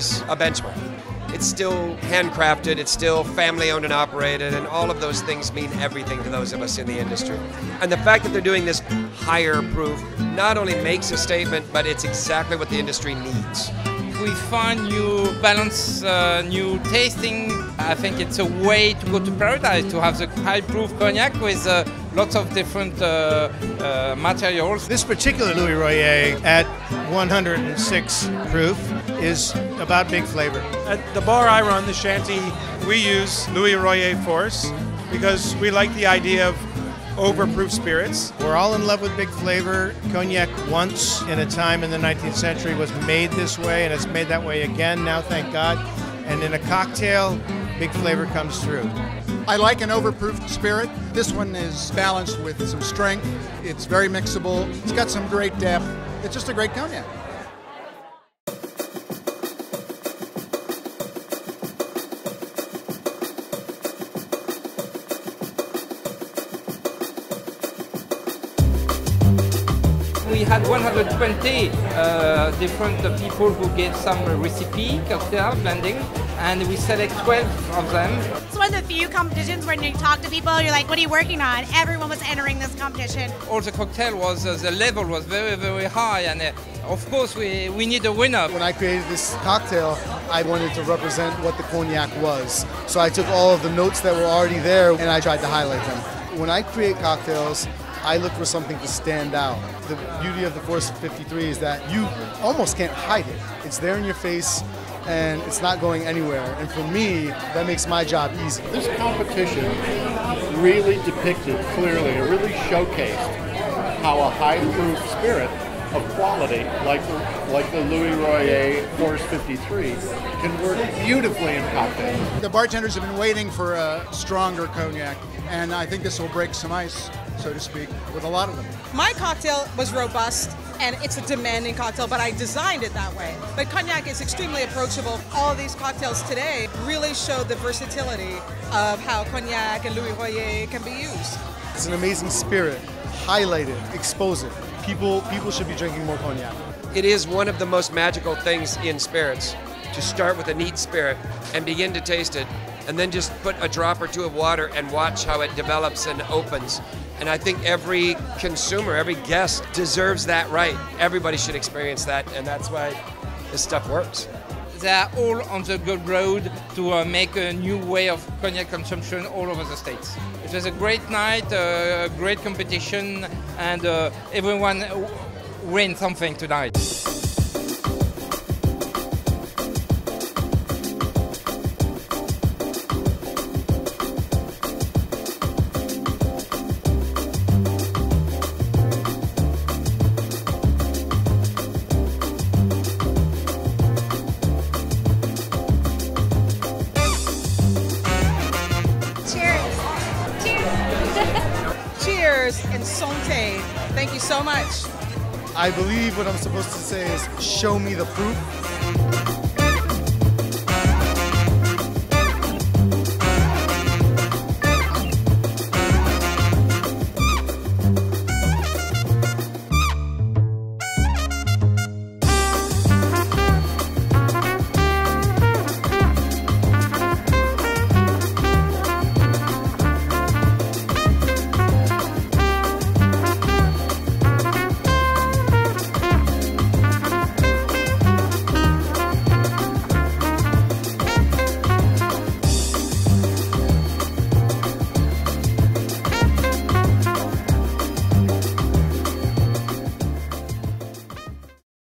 is a benchmark. It's still handcrafted, it's still family owned and operated, and all of those things mean everything to those of us in the industry. And the fact that they're doing this higher proof not only makes a statement, but it's exactly what the industry needs. We find new balance, new tasting. I think it's a way to go to paradise, to have the high proof cognac with lots of different materials. This particular Louis Royer at 106 proof is about big flavor. At the bar I run, the Shanty, we use Louis Royer Force because we like the idea of overproof spirits. We're all in love with big flavor. Cognac once in a time in the 19th century was made this way, and it's made that way again now, thank God. And in a cocktail, big flavor comes through. I like an overproof spirit. This one is balanced with some strength. It's very mixable. It's got some great depth. It's just a great cognac. We had 120 different people who gave some recipe, cocktail blending, and we select 12 of them. It's one of the few competitions when you talk to people, you're like, what are you working on? Everyone was entering this competition. All the cocktail was, the level was very, very high, and of course we need a winner. When I created this cocktail, I wanted to represent what the cognac was. So I took all of the notes that were already there and I tried to highlight them. When I create cocktails, I look for something to stand out. The beauty of the Force 53 is that you almost can't hide it. It's there in your face and it's not going anywhere. And for me, that makes my job easy. This competition really depicted clearly, it really showcased how a high-proof spirit of quality, like the Louis Royer Force 53, can work beautifully in cocktails. The bartenders have been waiting for a stronger cognac, and I think this will break some ice, so to speak, with a lot of them. My cocktail was robust, and it's a demanding cocktail, but I designed it that way. But cognac is extremely approachable. All of these cocktails today really show the versatility of how cognac and Louis Royer can be used. It's an amazing spirit. Highlight it, expose it. People should be drinking more cognac. It is one of the most magical things in spirits to start with a neat spirit and begin to taste it, and then just put a drop or two of water and watch how it develops and opens. And I think every consumer, every guest deserves that right. Everybody should experience that, and that's why this stuff works. They are all on the good road to make a new way of cognac consumption all over the States. It was a great night, a great competition, and everyone win something tonight. Cheers and santé. Thank you so much. I believe what I'm supposed to say is, show me the proof.